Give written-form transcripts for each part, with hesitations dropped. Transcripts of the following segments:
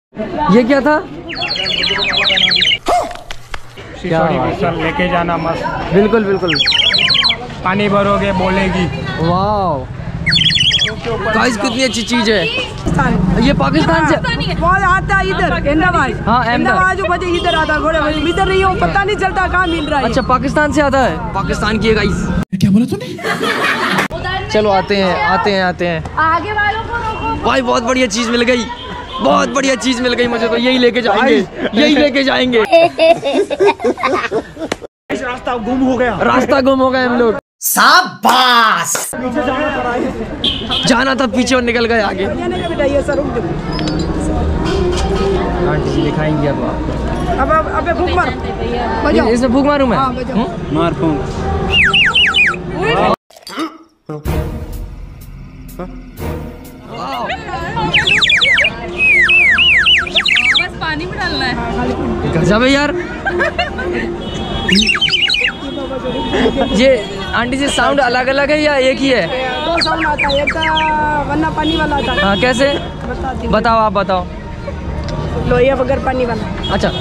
ये क्या था? लेके जाना मस्त। बिल्कुल बिल्कुल। पानी भरोगे बोलेगी। वाह गाइस कितनी अच्छी चीज है। ये पाकिस्तान से बहुत आता है इधर अहमदाबाद। हाँ अहमदाबाद जो बजे इधर आता है, थोड़े बजे इधर नहीं हो, पता नहीं चलता कहाँ मिल रहा है। अच्छा पाकिस्तान से आता है। पाकिस्तान की है गाइस। क्या बोला तूने? चलो आते हैं आगे वालों को रोको। भाई बहुत बढ़िया चीज मिल गई, बहुत बढ़िया चीज मिल गई मुझे तो। यही लेके जाएंगे, यही लेके जाएंगे। रास्ता गुम हो गया, हम लोग। शाबाश। जाना था पीछे और निकल गए आगे। बेटा ये सर रुक दो। आंटी जी दिखाएंगे अब आपको। अब अबे फूंक मार, बजाओ। इसमें फूंक मारूं मैं? हाँ, बजाओ। मार फूंक। बस पानी में डालना है। गजब है यार। ये आंटी जी साउंड अलग अलग है या एक ही है? दो साउंड आता है, एक वरना पानी वाला आता है। हाँ कैसे? बताओ आप बताओ। लोहिया बगैर पानी वाला। अच्छा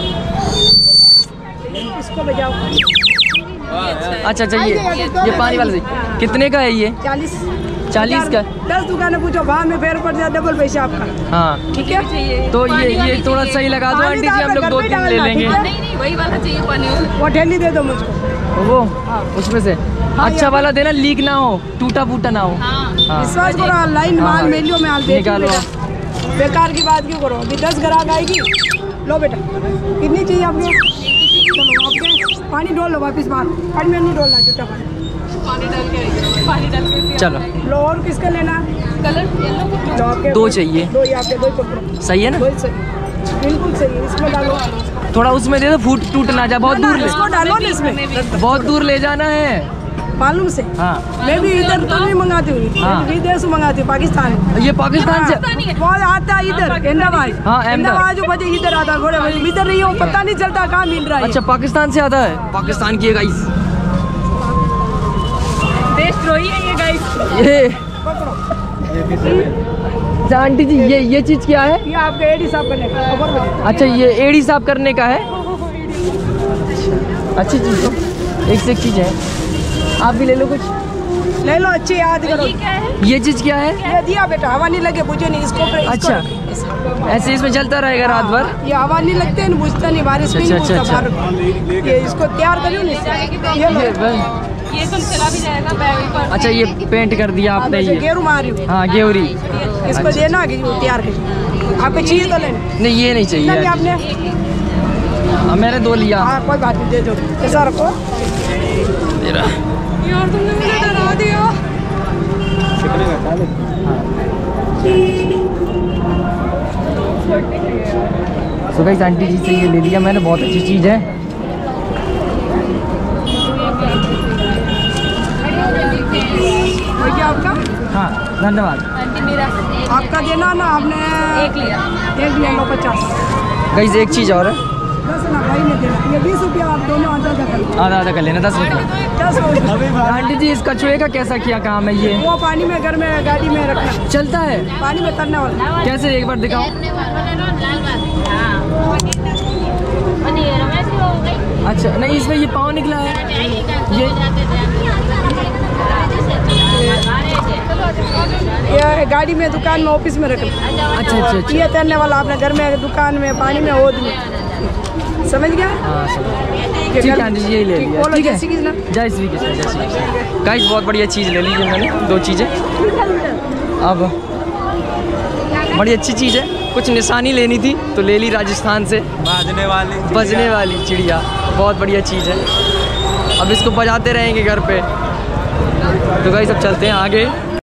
इसको बजाओ। अच्छा ये पानी वाला सही। कितने का है ये? 40 का। 10 दुकानें पूछो, वहाँ में फेर पड़ जाए डबल पैसा आपका। हाँ ठीक है। तो ये थोड़ा सही लगा दो आंटी जी, हम लोग 2-3 ले लेंगे। नहीं वही वाला चाहिए पानी वाला। वो ठेली दे दो मुझको। वो उसमें से अच्छा वाला देना, लीक ना हो, टूटा फूटा ना हो। हाँ। हाँ। विश्वास करो, लाइन माल मेलियो में हाल निकालो। बेकार की बात क्यों करो? अभी 10 ग्राहक आएगी। लो बेटा कितनी चाहिए आपको? चलो आपके पानी डोल लो वापिस बाहर। पानी में नहीं डोलना, झूठा पानी डाल के चलो लो। और किसका लेना? Colour yellow. लो आपके 2 चाहिए। 2 ही आपके, 2 ही पकड़ो। सही है ना? 2 ही सही, बिल्कुल सही है। इसमें डालो, थोड़ा उसमें दे दो, फूट टूट ना जाए। बहुत दूर ले, इसको डालो ना इसमें, बहुत दूर ले जाना है। मालूम से। हाँ मैं भी इधर तो नहीं मंगाती हूँ, हाँ। विदेश से मंगाती हूँ, पाकिस्तान। ये पाकिस्तान से बहुत आता है इधर अहमदाबाद। हाँ अहमदाबाद। जो बजे इधर आता है, थोड़े बजे इधर नहीं हो, पता नहीं चलता कहाँ मिल रहा है। अच्छा पाकिस्तान से आता है। पाकिस्तान की है गाइस। देशद्रोही है ये गाइस। ये अच्छा आंटी जी ये चीज क्या है? ये आपका एडी साफ करने का। अच्छा ये एड़ी साफ करने का है। अच्छी चीज तो एक से एक चीज है। आप भी ले लो कुछ। ले लो, अच्छी याद करो। ये चीज क्या है? ये दिया बेटा, हवा नहीं लगे, बुझे नहीं इसको। अच्छा ऐसे इसमें चलता रहेगा रात भर? ये हवा नहीं लगते है, बुझता नहीं, बारिश में नहीं बुझता बाहर। ये इसको तैयार करियो ना। ये तो चला भी जाएगा बैग पर। अच्छा ये पेंट कर दिया आपने? ये गेरू मारी। हाँ गेवरी। इसको देना कि वो तैयार करिए। आपको चाहिए तो लेना। नहीं ये नहीं चाहिए आपने? मैंने 2 लिया। हाँ कोई बात नहीं, दे दो। ऐसा रखो। यार तुमने मुझे डरा दिया। तो गाइस आंटी जी से ये ले लिया मैंने, बहुत अच्छी चीज़ है। क्या आपका? हाँ धन्यवाद। आंटी मेरा आपका देना ना, आपने एक लिया। एक ले लो 50। गाइस एक चीज़ और है। 10 ना भाई ने देना। ये 20 रुपया आप दोनों आधा कर। आधा कर लेना, 10 रुपये। 10 रुपये। आंटी जी इस कछुए का कैसा किया काम है ये? वो पानी में, घर में, गाड़ी में रखना। चलता है पानी में तरने वाला। कैसे? एक बार दिखाओ। अच्छा नहीं इसमें ये पाँव निकला है। ये गाड़ी में, दुकान में, ऑफिस में रखना। अच्छा ये तैरने वाला आपने घर में, दुकान में, पानी में, होद में। समझ गया? हाँ ठीक है आंटी जी यही ले लिया। ठीक है जय श्री कृष्ण, जय श्री कृष्ण। गाइस बहुत बढ़िया चीज़ ले ली है मैंने, 2 चीज़ें। अब बड़ी अच्छी चीज़ है, कुछ निशानी लेनी थी तो ले ली राजस्थान से। बजने वाली चिड़िया, बहुत बढ़िया चीज़ है। अब इसको बजाते रहेंगे घर पे। तो गाइस अब चलते हैं आगे।